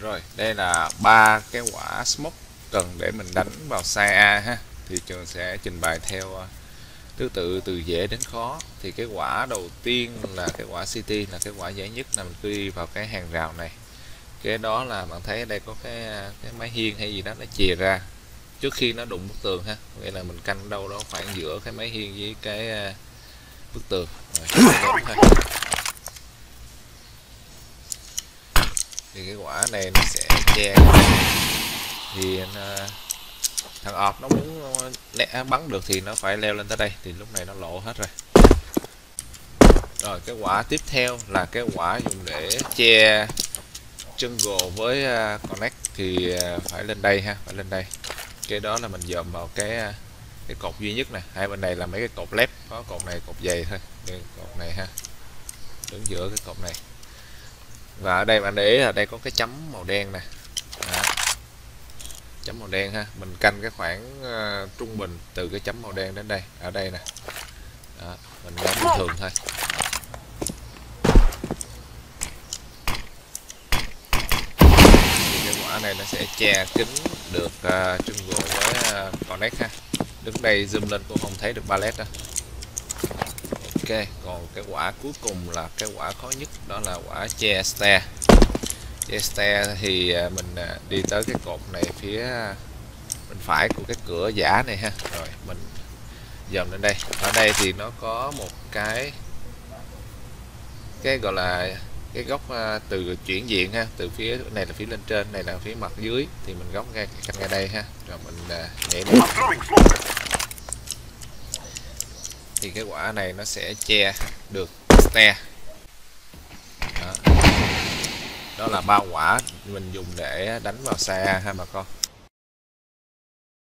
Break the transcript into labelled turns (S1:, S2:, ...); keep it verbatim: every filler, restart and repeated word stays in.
S1: Rồi, đây là ba cái quả smoke cần để mình đánh vào sai A ha. Thì trường sẽ trình bày theo uh, thứ tự từ dễ đến khó. Thì cái quả đầu tiên là cái quả City, là cái quả dễ nhất, là mình cứ đi vào cái hàng rào này. Cái đó là bạn thấy ở đây có cái cái mái hiên hay gì đó nó chìa ra trước khi nó đụng bức tường ha. Nghĩa là mình canh đâu đó khoảng giữa cái mái hiên với cái uh, bức tường. Rồi, thì cái quả này nó sẽ che thì nó, thằng ọp nó muốn lẽ bắn được thì nó phải leo lên tới đây, thì lúc này nó lộ hết rồi. Rồi cái quả tiếp theo là cái quả dùng để che jungle với uh, connect thì uh, phải lên đây ha, phải lên đây. Cái đó là mình dòm vào cái uh, cái cột duy nhất này, hai bên này là mấy cái cột lép, có cột này cột dày thôi, cái cột này ha, đứng giữa cái cột này. Và ở đây bạn để ý là đây có cái chấm màu đen nè, chấm màu đen ha, mình canh cái khoảng uh, trung bình từ cái chấm màu đen đến đây, ở đây nè. Đó, mình bắn bình thường thôi. Thì cái quả này nó sẽ che kín được uh, jungle với uh, connect ha. Đứng đây zoom lên cũng không thấy được pallet đó. Ok, còn cái quả cuối cùng là cái quả khó nhất, đó là quả che stair. Che stair thì mình đi tới cái cột này phía bên phải của cái cửa giả này ha. Rồi mình dòm lên đây. Ở đây thì nó có một cái cái gọi là cái góc từ chuyển diện ha, từ phía này là phía lên trên, này là phía mặt dưới, thì mình góc ngay cạnh ngay đây ha. Rồi mình nhảy lên. Thì cái quả này nó sẽ che được stair. Đó, đó là ba quả mình dùng để đánh vào xa ha bà con.